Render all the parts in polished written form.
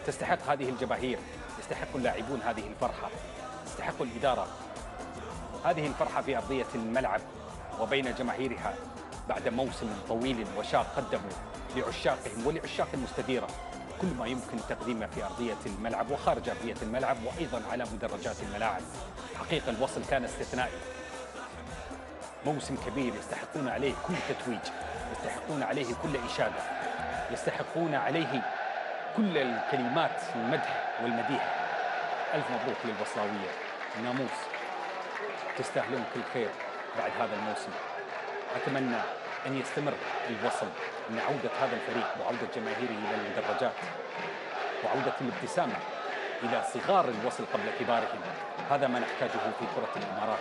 تستحق هذه الجماهير، يستحق اللاعبون هذه الفرحة، تستحق الإدارة هذه الفرحة في أرضية الملعب وبين جماهيرها بعد موسم طويل وشاق قدموا لعشاقهم ولعشاق المستديرة كل ما يمكن تقديمه في أرضية الملعب وخارج أرضية الملعب وأيضا على مدرجات الملاعب. حقيقة الوصل كان استثنائي، موسم كبير يستحقون عليه كل تتويج، يستحقون عليه كل إشادة، يستحقون عليه كل الكلمات المدح والمديح. ألف مبروك للوصلاوية، الناموس تستاهلون كل خير بعد هذا الموسم. أتمنى أن يستمر الوصل، أن عودة هذا الفريق وعودة جماهيره إلى المدرجات وعودة الابتسامة إلى صغار الوصل قبل كبارهم، هذا ما نحتاجه في كرة الإمارات.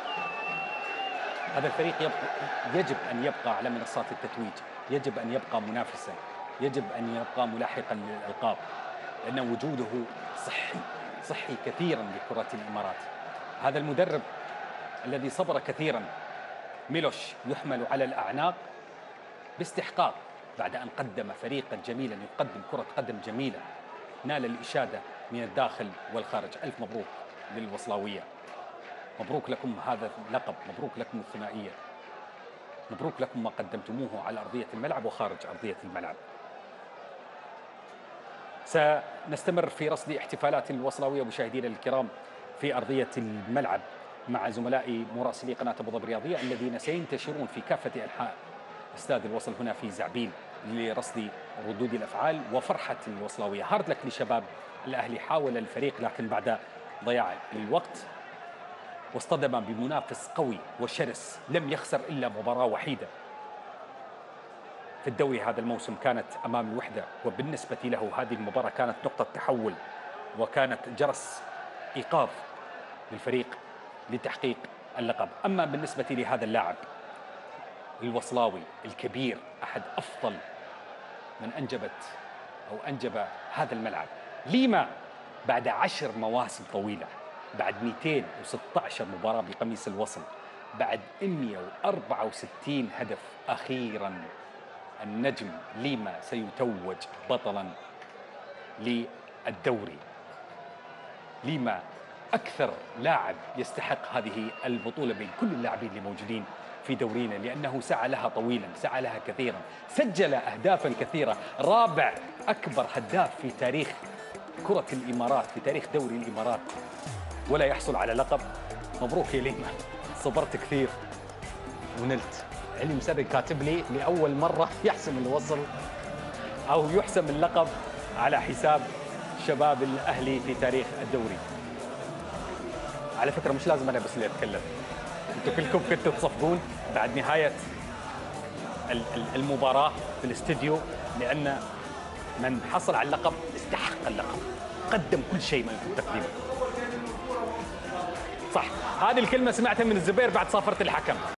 هذا الفريق يجب أن يبقى على منصات التتويج، يجب أن يبقى منافسا، يجب أن يبقى ملاحقا للألقاب، لأن وجوده صحي كثيرا لكرة الإمارات. هذا المدرب الذي صبر كثيرا ميلوش يحمل على الأعناق باستحقاق بعد أن قدم فريقا جميلا يقدم كرة قدم جميلة، نال الإشادة من الداخل والخارج. ألف مبروك للوصلاوية، مبروك لكم هذا اللقب، مبروك لكم الثنائية، مبروك لكم ما قدمتموه على أرضية الملعب وخارج أرضية الملعب. سنستمر في رصد احتفالات الوصلاوية مشاهدينا الكرام في أرضية الملعب مع زملائي مراسلي قناة أبو ظبي الرياضية الذين سينتشرون في كافة أنحاء استاد الوصل هنا في زعبيل لرصد ردود الأفعال وفرحة الوصلاوية. هارد لك لشباب الأهلي، حاول الفريق لكن بعد ضياع الوقت واصطدم بمنافس قوي وشرس، لم يخسر إلا مباراة وحيدة في الدوري هذا الموسم، كانت أمام الوحدة، وبالنسبة له هذه المباراة كانت نقطة تحول وكانت جرس إيقاظ للفريق لتحقيق اللقب. أما بالنسبة لهذا اللاعب الوصلاوي الكبير، أحد أفضل من أنجب هذا الملعب، لما بعد 10 مواسم طويلة، بعد 216 مباراة بقميص الوصل، بعد 164 هدف، أخيرا النجم لما سيتوج بطلا للدوري. لما أكثر لاعب يستحق هذه البطولة بين كل اللاعبين اللي موجودين في دورينا، لأنه سعى لها طويلا، سعى لها كثيرا، سجل أهدافا كثيرة، رابع أكبر هداف في تاريخ كرة الإمارات، في تاريخ دوري الإمارات، ولا يحصل على لقب. مبروك يا ليما، صبرت كثير ونلت. علي مسري كاتب لي لأول مرة يحسم الوصل أو يحسم اللقب على حساب شباب الأهلي في تاريخ الدوري. على فكرة مش لازم أنا بس اللي أتكلم، أنتوا كلكم كنتوا تصفقون بعد نهاية المباراة في الاستديو، لأن من حصل على اللقب استحق اللقب، قدم كل شيء ما يمكن تقديمه. صح، هذه الكلمة سمعتها من الزبير بعد صافرة الحكم.